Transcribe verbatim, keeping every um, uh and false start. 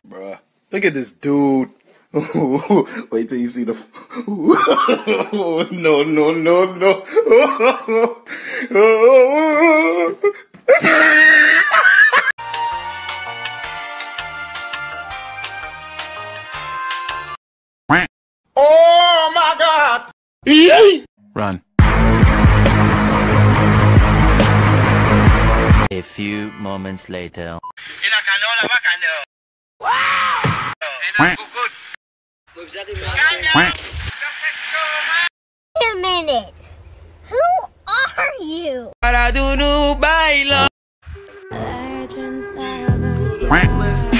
Bruh, look at this dude. Wait till you see the. No, no, no, no. Oh my God! Run. A few moments later. Wow! Wait a minute. Who are you? Para do no bailão. Legends never